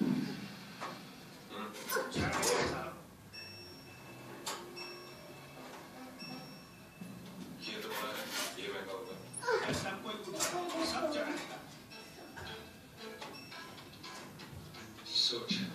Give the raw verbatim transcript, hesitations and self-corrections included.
ये तो बड़ा है, ये महंगा होगा। ऐसा कोई उठाओ, सब जगह है। सोच